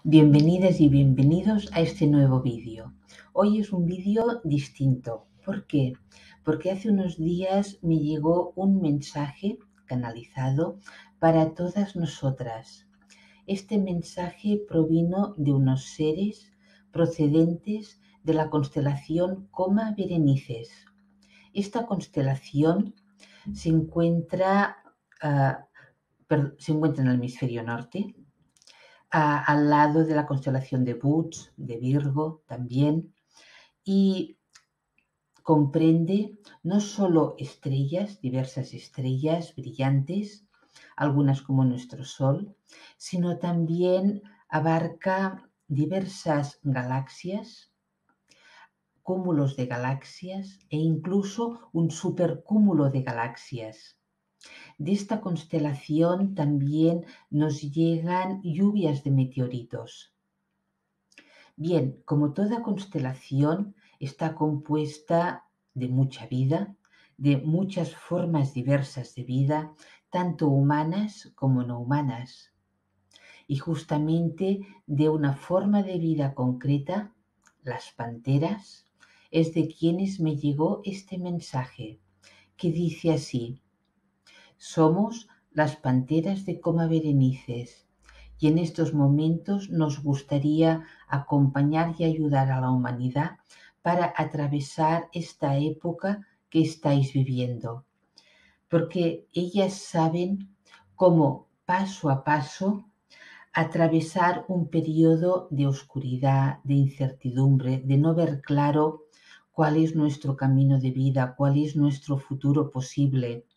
Bienvenidas y bienvenidos a este nuevo vídeo. Hoy es un vídeo distinto. ¿Por qué? Porque hace unos días me llegó un mensaje canalizado para todas nosotras. Este mensaje provino de unos seres procedentes de la constelación Coma Berenices. Esta constelación se encuentra, en el hemisferio norte, al lado de la constelación de Boots, de Virgo también, y comprende no solo estrellas, diversas estrellas brillantes, algunas como nuestro Sol, sino también abarca diversas galaxias, cúmulos de galaxias e incluso un supercúmulo de galaxias. De esta constelación también nos llegan lluvias de meteoritos. Bien, como toda constelación, está compuesta de mucha vida, de muchas formas diversas de vida, tanto humanas como no humanas. Y justamente de una forma de vida concreta, las panteras, es de quienes me llegó este mensaje, que dice así: somos las panteras de Coma Berenices, y en estos momentos nos gustaría acompañar y ayudar a la humanidad para atravesar esta época que estáis viviendo, porque ellas saben cómo paso a paso atravesar un periodo de oscuridad, de incertidumbre, de no ver claro cuál es nuestro camino de vida, cuál es nuestro futuro posible,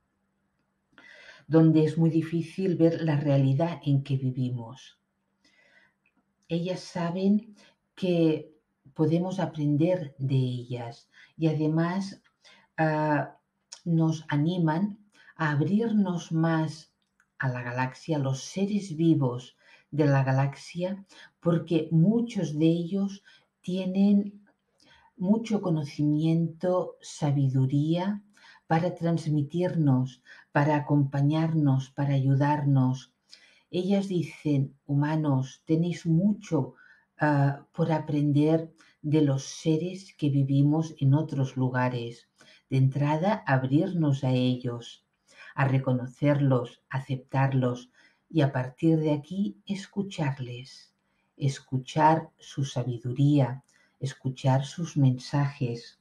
donde es muy difícil ver la realidad en que vivimos. Ellas saben que podemos aprender de ellas y además nos animan a abrirnos más a la galaxia, a los seres vivos de la galaxia, porque muchos de ellos tienen mucho conocimiento, sabiduría para transmitirnos, para acompañarnos, para ayudarnos. Ellas dicen: humanos, tenéis mucho por aprender de los seres que vivimos en otros lugares. De entrada, abrirnos a ellos, a reconocerlos, aceptarlos y a partir de aquí escucharles, escuchar su sabiduría, escuchar sus mensajes,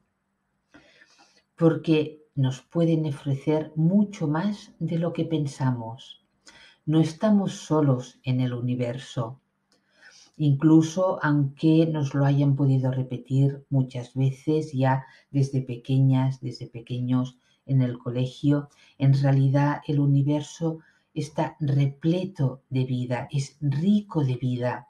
porque nos pueden ofrecer mucho más de lo que pensamos. No estamos solos en el universo, incluso aunque nos lo hayan podido repetir muchas veces ya desde pequeñas, desde pequeños en el colegio. En realidad el universo está repleto de vida, es rico de vida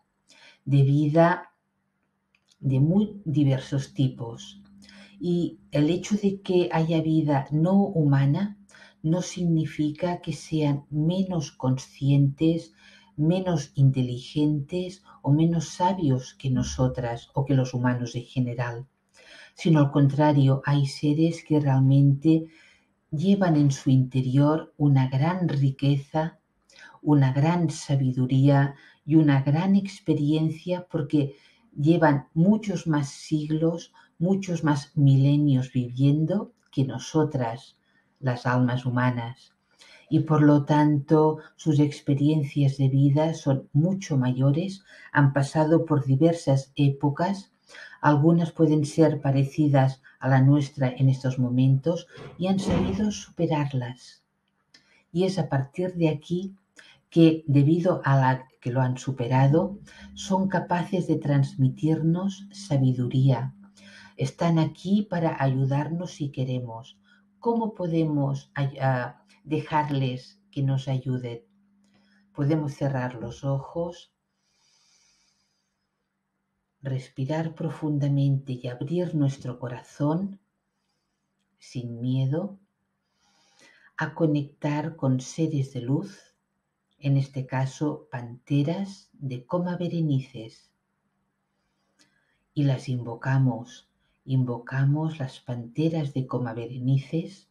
de muy diversos tipos. Y el hecho de que haya vida no humana no significa que sean menos conscientes, menos inteligentes o menos sabios que nosotras o que los humanos en general, sino al contrario, hay seres que realmente llevan en su interior una gran riqueza, una gran sabiduría y una gran experiencia, porque llevan muchos más siglos, muchos más milenios viviendo que nosotras, las almas humanas. Y por lo tanto sus experiencias de vida son mucho mayores, han pasado por diversas épocas, algunas pueden ser parecidas a la nuestra en estos momentos y han sabido superarlas. Y es a partir de aquí que, debido a la que lo han superado, son capaces de transmitirnos sabiduría. Están aquí para ayudarnos si queremos. ¿Cómo podemos dejarles que nos ayuden? Podemos cerrar los ojos, respirar profundamente y abrir nuestro corazón sin miedo a conectar con seres de luz, en este caso panteras de Coma Berenices, y las invocamos las panteras de Coma Berenices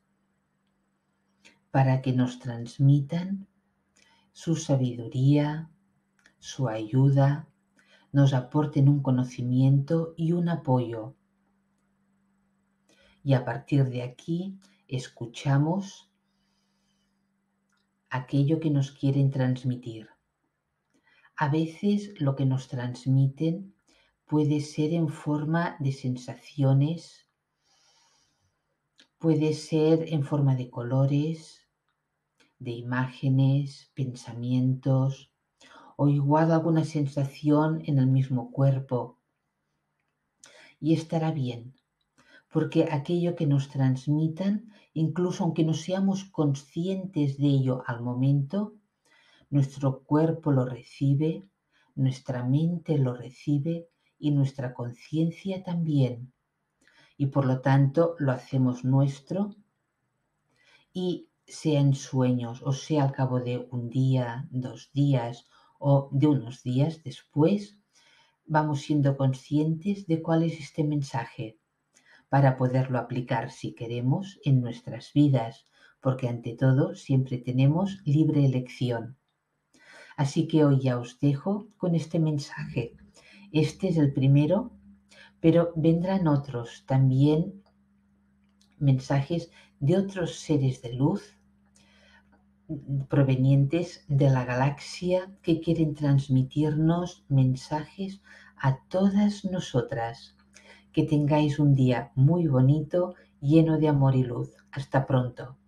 para que nos transmitan su sabiduría, su ayuda, nos aporten un conocimiento y un apoyo. Y a partir de aquí escuchamos aquello que nos quieren transmitir. A veces lo que nos transmiten puede ser en forma de sensaciones, puede ser en forma de colores, de imágenes, pensamientos o igual alguna sensación en el mismo cuerpo. Y estará bien, porque aquello que nos transmitan, incluso aunque no seamos conscientes de ello al momento, nuestro cuerpo lo recibe, nuestra mente lo recibe y nuestra conciencia también. Y por lo tanto lo hacemos nuestro y sea en sueños o sea al cabo de un día, 2 días o de unos días después, vamos siendo conscientes de cuál es este mensaje para poderlo aplicar si queremos en nuestras vidas, porque ante todo siempre tenemos libre elección. Así que hoy ya os dejo con este mensaje. Este es el primero, pero vendrán otros también, mensajes de otros seres de luz provenientes de la galaxia que quieren transmitirnos mensajes a todas nosotras. Que tengáis un día muy bonito, lleno de amor y luz. Hasta pronto.